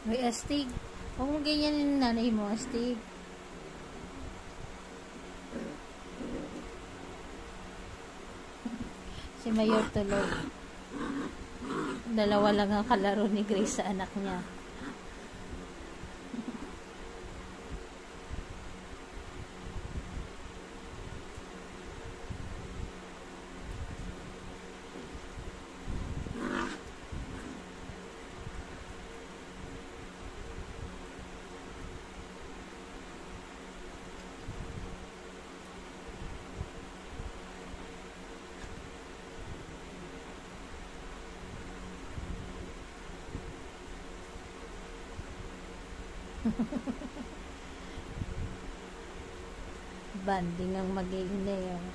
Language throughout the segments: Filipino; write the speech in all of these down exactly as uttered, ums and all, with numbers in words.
May astig. Huwag mo ganyan yung nanay mo, astig. Si Mayor tulog. Dalawa lang ang kalaro ni Grace sa anak niya. Banding ang mag-iinay. Oh.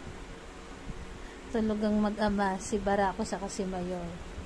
Tulog ang mag-ama, si Barako sa si Mayor.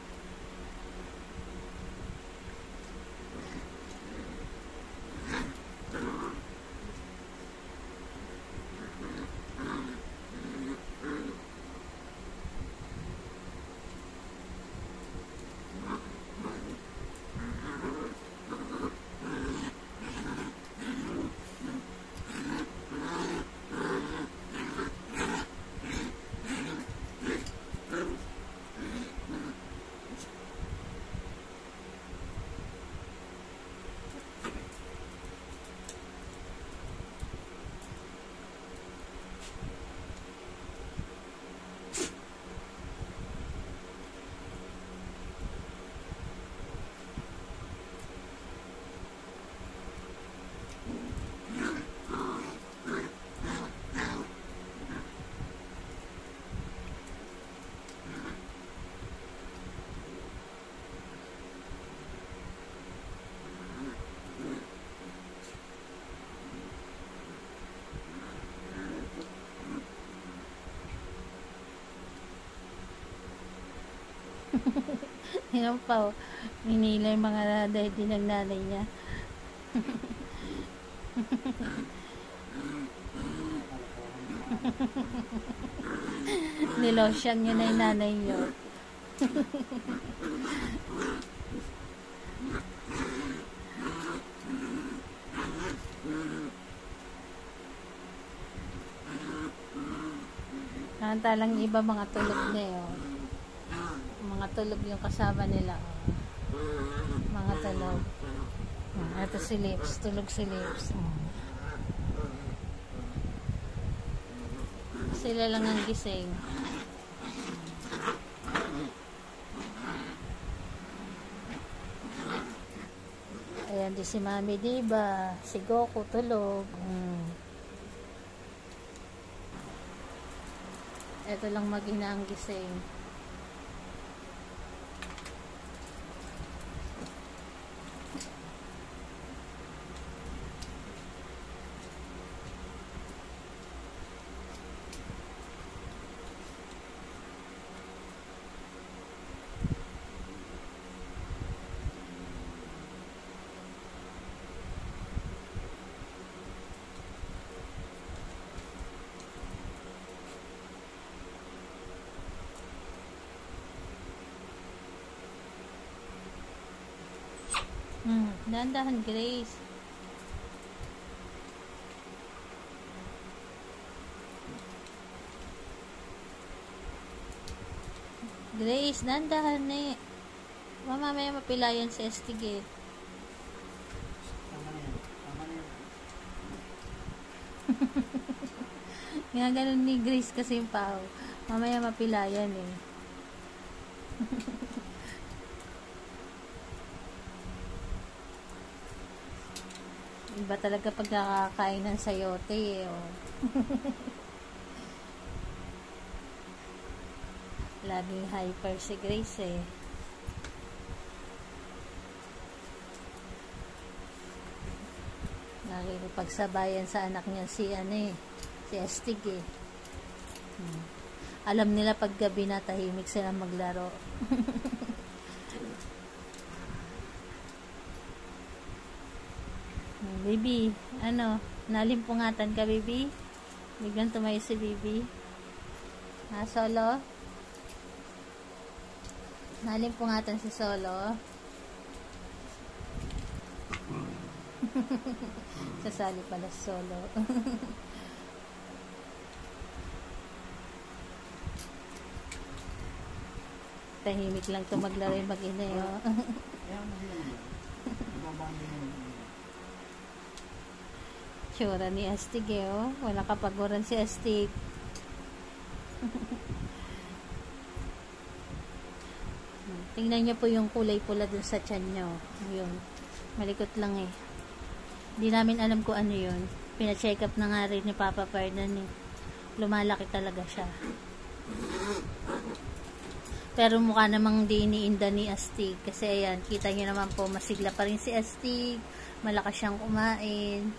Yan pa, oh. Minila yung mga daddy ng nanay niya. Nilosyan niya na yung nanay niyo. Talang iba mga tulog na yun. Mga tulog yung kasama nila. Mga tulog. Ito si Lips. Tulog si Lips. Sila lang ang gising. Ayan di si Mami Diba. Si Goku tulog. Hmm. Ito lang mag-ina ang gising. Hmm, dahan-dahan, Grace. Grace, dahan-dahan eh. Mamamaya mapilayan sa estig eh. Tama na yan. Tama na yan. Nga ganun ni Grace kasi yung pao. Mamaya mapilayan eh. Iba talaga pag nakakain ng sayote eh. Oh. Laging hyper si Grace eh. Nakikipagsabayan sa anak niya si ano eh. Si Estig eh. Hmm. Alam nila pag gabi na tahimik sila maglaro. Baby, ano, nalimpungatan ka, baby? Biglang tumayo si baby. Ha, Solo? Nalimpungatan si Solo. Sasali pala solo. Tahimik lang to maglaro yung mag-ina eh. Oh. Tsura ni Astig eh. Oh. Wala kapaguran si Astig. Tingnan niyo po yung kulay pula dun sa tiyan niya. Yun. Malikot lang eh. Hindi namin alam kung ano yun. Pina-check up na nga rin ni Papa Fernan eh. Lumalaki talaga siya. Pero mukha namang di iniinda ni Astig. Kasi ayan, kita niyo naman po, masigla pa rin si Astig. Malakas siyang kumain.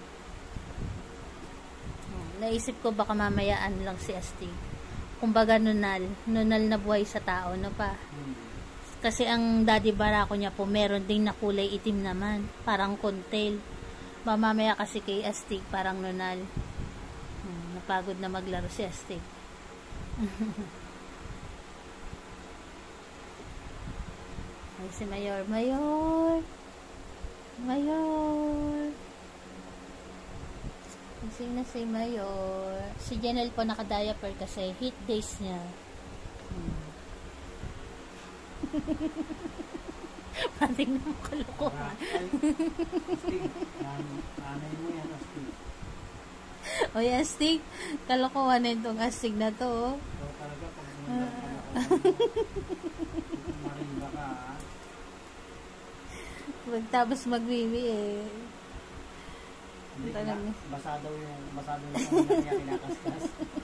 Naisip ko baka mamayaan lang si Astig. Kumbaga nunal. Nunal na buhay sa tao, no pa? Kasi ang daddy barako niya po, meron ding na kulay itim naman. Parang contail. Mamamaya kasi kay Astig, parang nunal. Hmm, napagod na maglaro si Astig. Ay, si Mayor, Mayor, Mayor. Gising na si Mayor. Si Janelle po naka-diaper kasi heat days niya. Hmm. Pating na makalokohan. Nanay mo yan, Astig. O yan, Astig. Kalokohan na itong Astig na to. Oh. So, talaga pag kalokohan mo, marimba ka, ha? Pagtapos magwiwi eh. Hindi, Talaga. basa daw yung, basa daw yung mga niya kinakaskas.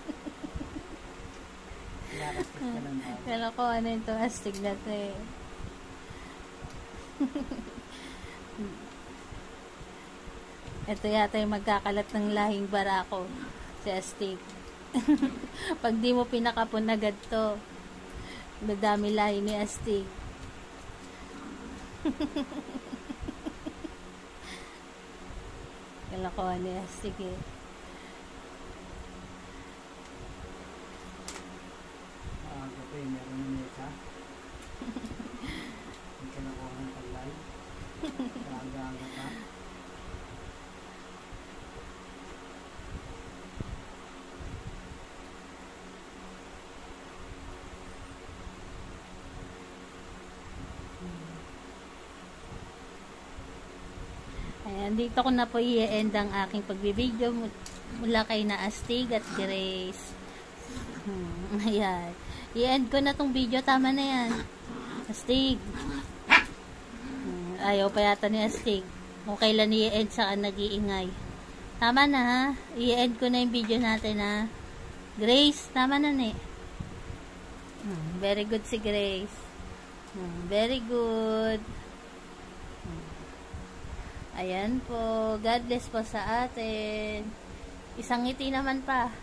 Kinakaskas ka lang. Kalokohan na itong Astig na to eh. Ito yata yung magkakalat ng lahing barako si Astig. Pag di mo pinakapon agad to, dadami lahi ni Astig. Kalokohan ni Astig eh. Maaga pa eh, meron na mesa. Hindi ka nakuha ng palay. Maaga-aga pa. Ayan, dito ko na po i-end ang aking pagbibideo mula kay na Astig at Grace. Hmm, ayan. I-end ko na tong video. Tama na yan. Astig. Hmm, ayaw pa yata ni Astig. Kung kailan i-end saka nag-iingay. Tama na ha. I-end ko na yung video natin ha. Grace, tama na ni. Hmm, very good si Grace. Hmm, very good. Ayan po. God bless po sa atin. Isang ngiti naman pa.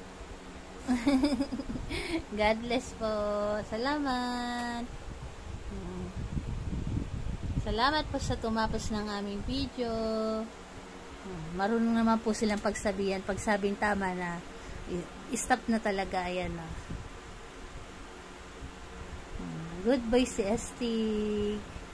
God bless po. Salamat. Salamat po sa tumapos ng aming video. Marunong naman po silang pagsabihan. Pagsabing tama na, i-stop na talaga. Ayan na. Good boy si Astig.